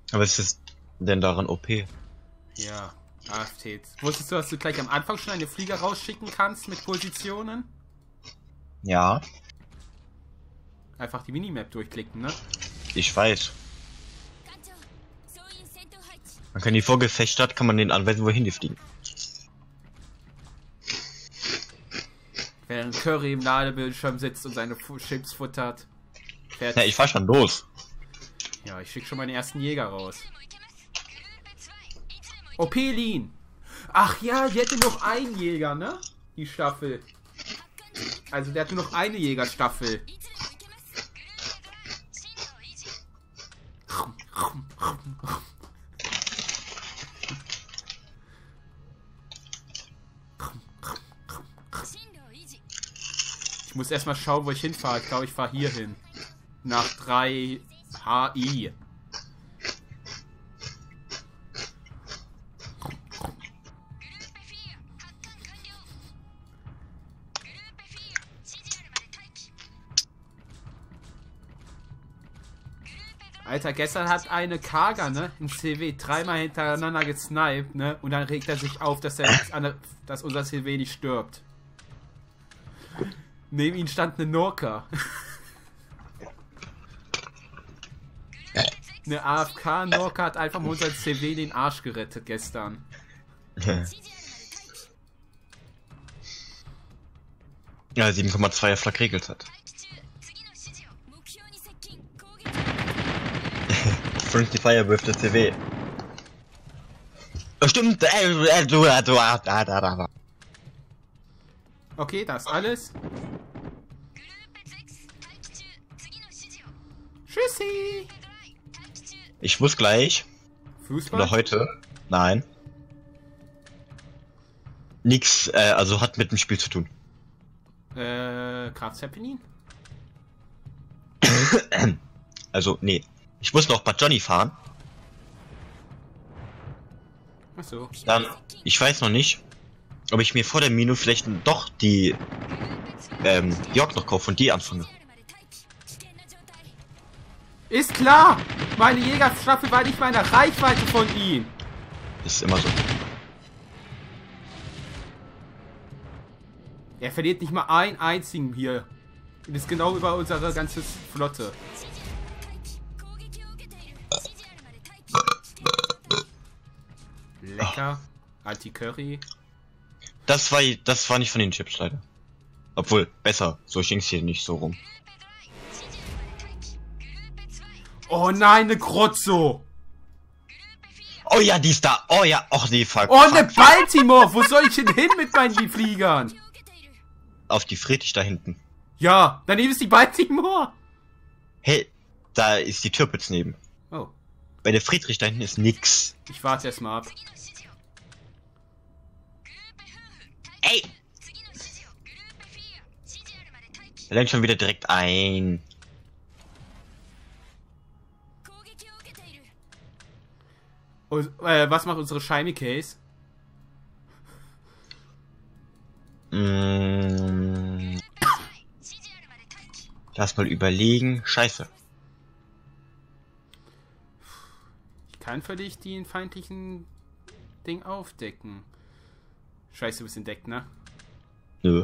Aber was ist denn daran OP? Ja, AFT. Wusstest du, dass du gleich am Anfang schon eine Flieger rausschicken kannst mit Positionen? Ja, Einfach die Minimap durchklicken, ne? ich weiß. Man kann die Vorgefecht kann man den anweisen, wohin die fliegen. Während Curry im Ladebildschirm sitzt und seine Chips futtert. Ja, ich fahr schon los. Ja, ich schicke schon meinen ersten Jäger raus. Opelin! Ach ja, die hätte noch einen Jäger, ne? Die Staffel. Also der hatte noch eine Jägerstaffel. Ich muss erstmal schauen, wo ich hinfahre. Ich glaube, ich fahre hier hin. Nach 3 HI. Alter, gestern hat eine Kaga, ne, in CW dreimal hintereinander gesniped, ne, und dann regt er sich auf, dass dass unser CW nicht stirbt. Neben ihm stand eine Norka. Eine AFK-Norka hat einfach mal unser CW den Arsch gerettet gestern. Ja, 7,2er Flak regelt hat. 50 Fire wirft der CW. Stimmt, Okay, das ist alles. Tschüssi! Ich muss gleich. Fußball? Oder heute. Nein. Nix, also hat mit dem Spiel zu tun. Kraft Zeppelin? Also, nee. Ich muss noch bei Johnny fahren. Achso. Dann, ich weiß noch nicht, ob ich mir vor der Mino vielleicht doch die, York noch kaufe und die anfange. Ist klar! Meine Jägerstaffel war nicht mal in der Reichweite von ihm! Ist immer so. Er verliert nicht mal einen einzigen hier. Und ist genau über unsere ganze Flotte. Lecker. Anti-Curry. Das war nicht von den Chips, leider. Obwohl, besser. So ging's hier nicht so rum. Oh nein, eine Grotzo! Oh ja, die ist da. Oh ja, och nee, fuck. Oh, fuck, eine fuck. Baltimore! Wo soll ich denn hin mit meinen Fliegern? Auf die Friedrich da hinten. Ja, daneben ist die Baltimore! Hey, da ist die Türpitz neben. Oh, Bei der Friedrich da hinten ist nix. ich warte erstmal ab. Ey! Er lenkt schon wieder direkt ein. Und, was macht unsere Shiny Case? Lass mal überlegen. Scheiße. Ich kann für dich den feindlichen Ding aufdecken. Scheiße, du bist entdeckt, ne? Nö.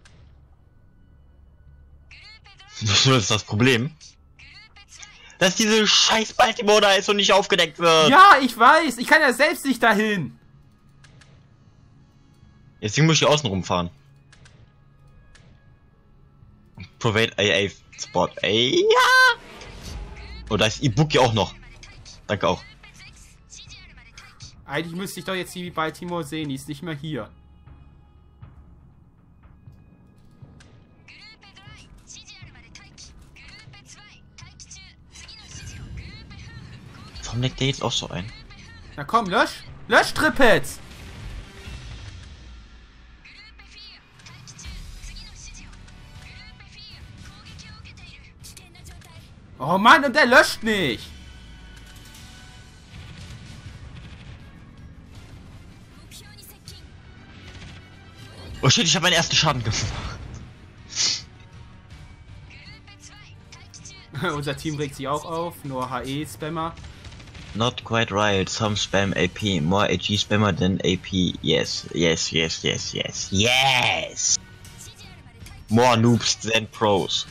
Das ist das Problem. Dass diese scheiß Baltimore da ist und nicht aufgedeckt wird. Ja, ich weiß! Ich kann ja selbst nicht dahin! Deswegen muss ich hier außen rumfahren. Provide AA Spot. Ey, ja! Oh, da ist Ibuki auch noch. Danke auch. Eigentlich müsste ich doch jetzt die Baltimore sehen, die ist nicht mehr hier. Warum leckt der jetzt auch so ein? Na komm, lösch! Lösch, Trippets! Oh Mann, und der löscht nicht! Oh shit, ich habe meinen ersten Schaden gemacht. Unser Team regt sich auch auf, nur HE-Spammer. Not quite right. Some spam AP. More AG spammer than AP. Yes. Yes, yes, yes, yes. Yes! More noobs than pros.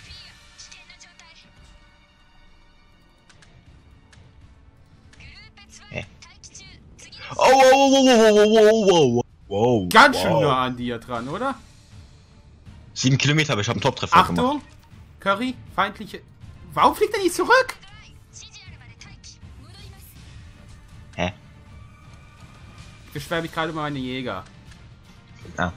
Hä? Oh, wow, wow, wow, wow, wow, wow, wow. Ganz schön nah an dir dran, oder? 7 Kilometer, aber ich habe einen Top-Treffer gemacht. Achtung! Curry, feindliche... Warum fliegt er nicht zurück? Hä? Ich beschwere mich gerade über meine Jäger. Ah.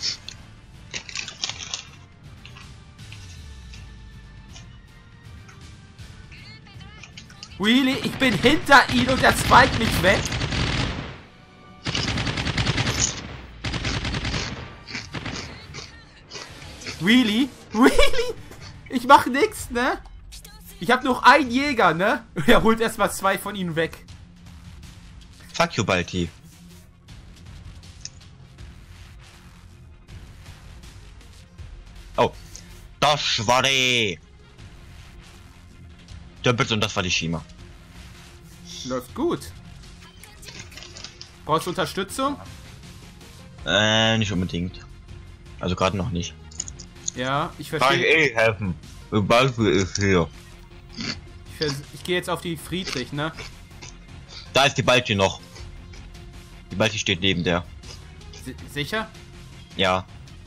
Really? Ich bin hinter ihm und er zweigt mich weg. Really? Really? Ich mach nix, ne? Ich hab noch einen Jäger, ne? Er holt erstmal 2 von ihnen weg. Fuck you, Balti. Oh. Das war die. Der Bitte und das war die Shima. Läuft gut. Brauchst du Unterstützung? Nicht unbedingt. Also gerade noch nicht. Ja, ich Kann verstehe. ich helfen. Balti ist hier. Ich gehe jetzt auf die Friedrich, ne? Da ist die Balti noch. Die Balti steht neben der. Sicher? Ja.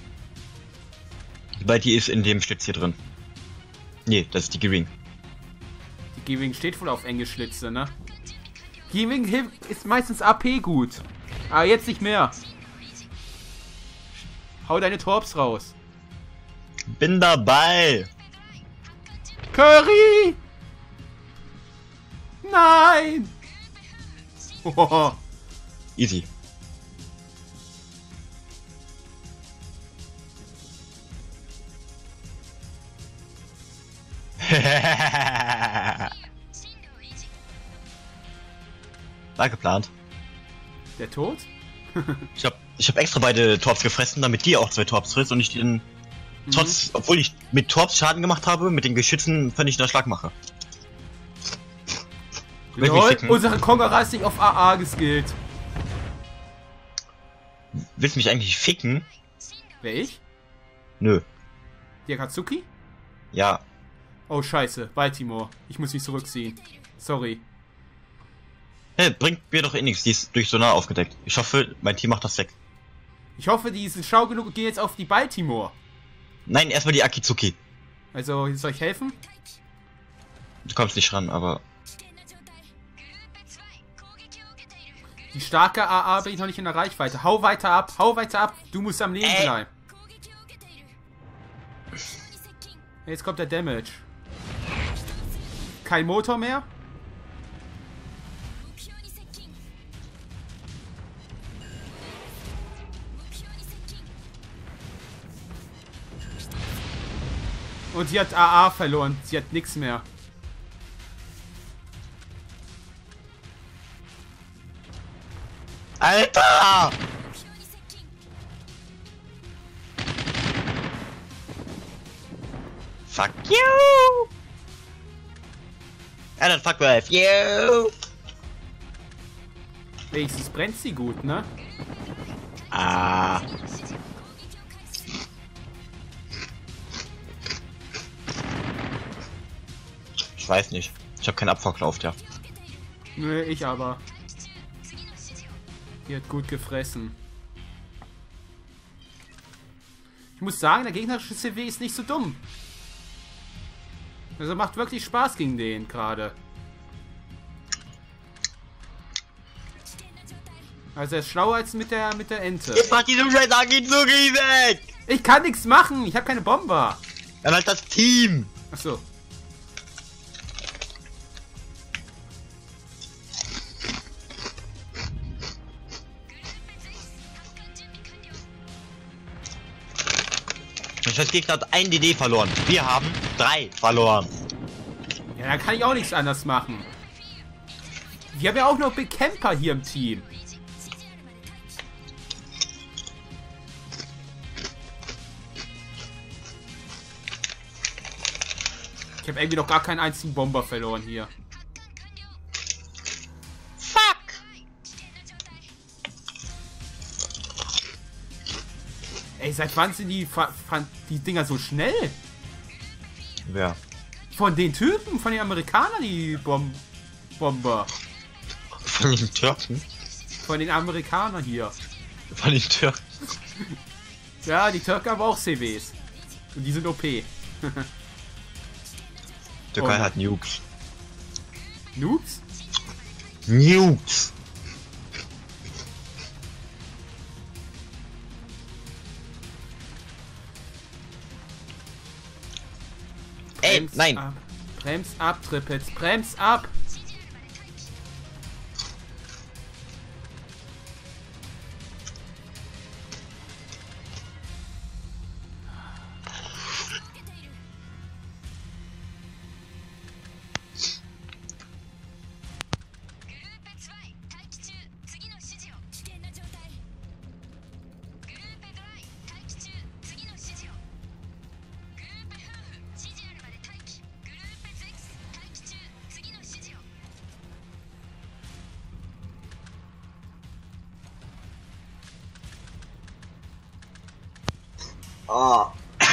Die Balti ist in dem Schlitz hier drin. Nee, das ist die Gering. Die Giving steht wohl auf enge Schlitze, ne? Giving ist meistens AP gut. Aber jetzt nicht mehr. Hau deine Torps raus. Bin dabei. Curry! Nein! Oh. Easy. War geplant. Der Tod? Ich hab extra beide Torps gefressen, damit die auch 2 Torps frisst und ich den trotz, obwohl ich mit Torps Schaden gemacht habe, mit den Geschützen vernichtender Schlag mache. Lol, unsere Kongerer ist nicht auf AA geskillt. Willst du mich eigentlich ficken? Wer, ich? Nö. Die Akatsuki? Ja. Oh scheiße, Baltimore. Ich muss mich zurückziehen. Sorry. Hey, bringt mir doch eh nichts, die ist durch Sonar aufgedeckt. Ich hoffe, mein Team macht das weg. Ich hoffe, die sind schlau genug und gehen jetzt auf die Baltimore. Nein, erstmal die Akizuki. Also, soll ich helfen? Du kommst nicht ran, aber... Die starke AA bin ich noch nicht in der Reichweite. Hau weiter ab, du musst am Leben bleiben. Jetzt kommt der Damage. Kein Motor mehr? Und sie hat AA verloren. Sie hat nichts mehr. Alter! Fuck you! And then fuck with you! Wenigstens brennt sie gut, ne? Ah. Ich weiß nicht. Ich habe keinen Abverkauf, ja. Nö, ich aber. Die hat gut gefressen. Ich muss sagen, der gegnerische CW ist nicht so dumm. Also macht wirklich Spaß gegen den gerade. Also er ist schlauer als mit der Ente. Jetzt macht diese scheiß Akizuki weg! Ich kann nichts machen, ich habe keine Bomber. Dann halt das Team! Achso. Der scheiß Gegner hat ein DD verloren. Wir haben 3 verloren. Ja, da kann ich auch nichts anders machen. Wir haben ja auch noch Big Camper hier im Team. Ich habe irgendwie noch gar keinen einzigen Bomber verloren hier. Ey, seit wann sind die Dinger so schnell? Wer? Von den Typen, von den Amerikanern, die Bomber. Von den Türken? Von den Amerikanern hier. Von den Türken? Ja, die Türken haben auch CWs. Und die sind OP. Türkei hat Nukes. Noobs? Nukes! Ey, nein! Ab. Brems ab, Trippets, brems ab! Oh.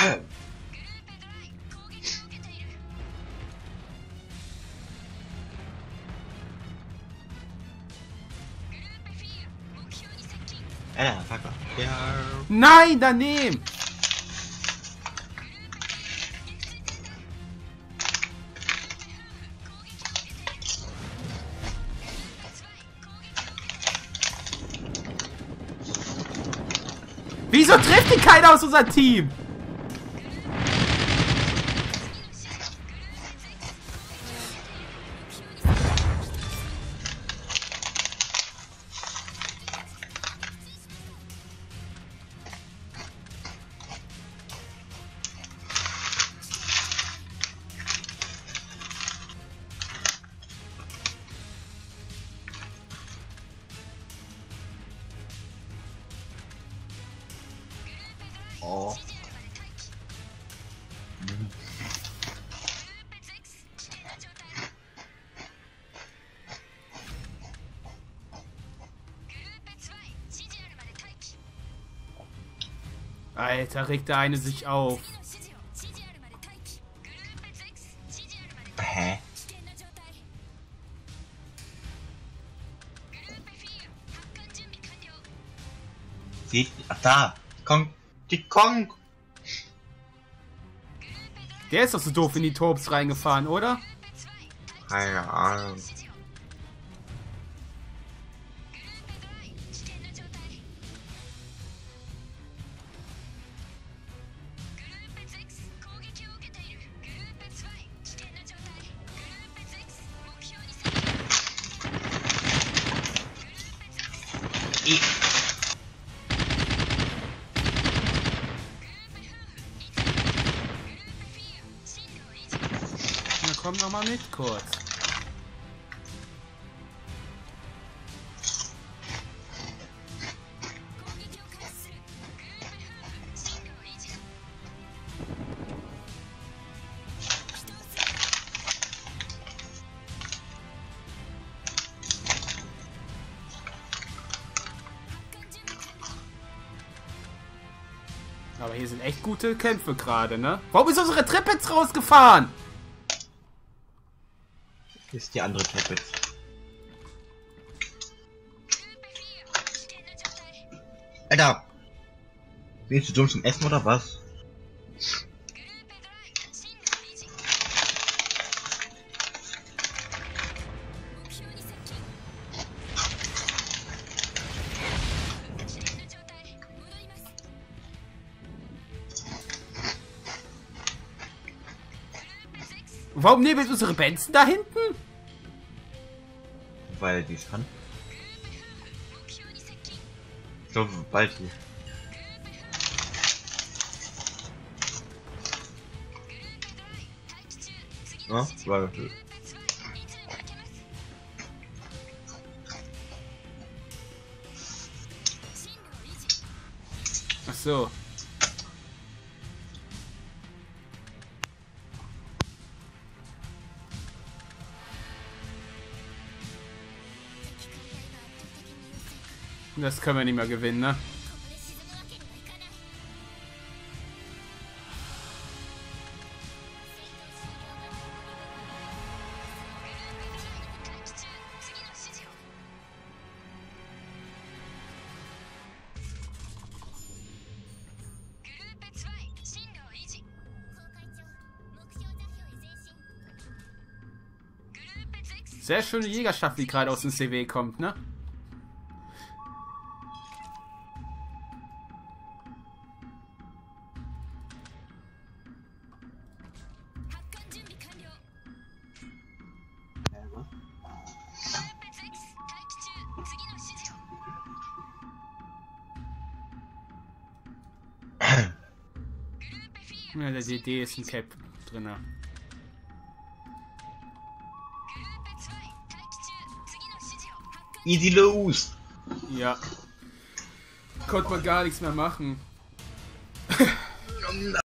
Fuck off. Ja. Nein, daneben! Wieso trifft ihn keiner aus unserem Team? Oh. Alter, regt der eine sich auf. Hä? Sieht, ach da, die Kong. Der ist doch so doof in die Torps reingefahren, oder? Keine Ahnung. Na komm noch mal mit kurz. Aber hier sind echt gute Kämpfe gerade, ne? Warum ist unsere Treppe jetzt rausgefahren? Ist die andere Treppe. Alter! Bist du dumm zum Essen oder was? Warum nehmen wir unsere Benzen da hinten? Weil die es kann. Ich glaube, bald hier. Ja, weil. Ach so. Das können wir nicht mehr gewinnen, ne? Sehr schöne Jägerstaffel, die gerade aus dem CW kommt, ne? Ja, der DD ist ein Cap drin. Easy los! Ja. Konnte man gar nichts mehr machen.